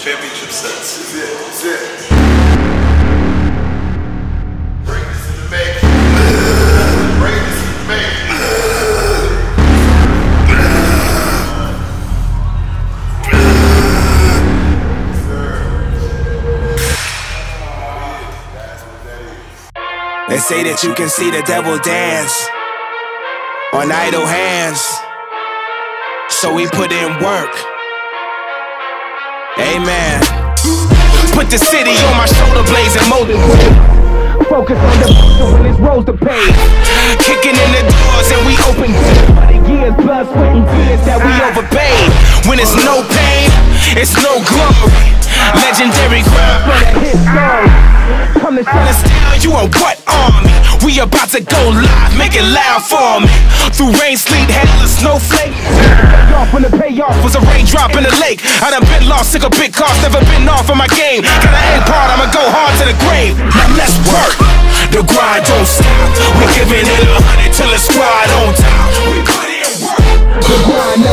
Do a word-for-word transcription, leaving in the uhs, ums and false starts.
championship sets. That's it. That's it. Bring this in the make. Bring this in the make. They say that you can see the devil dance on idle hands, so we put in work. Amen. Put the city on my shoulder blades and molded wood. Focus on the when it's rolls to pay. Kicking in the doors and we open for the years, blood, sweat, and tears that we overpaid. When it's no pain, it's no glory. Legendary grind for that hit song. Come to shut us down, you are what army? We about to go live, make it loud for me. Through rain, sleet, hail, and snowflake. Payoff when the payoff was a raindrop in the lake. I done been lost, took a big cost, never been off of my game. Got an end part, I'ma go hard to the grave. Now let's work, the grind don't stop. We giving it a hundred till the squad on top. We put in work, the grind